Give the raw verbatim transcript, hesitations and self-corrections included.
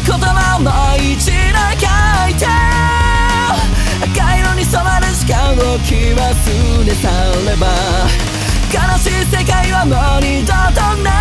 言葉をもう一度書いて赤色に染まる時間を気忘れ去れば悲しい世界はもう二度とない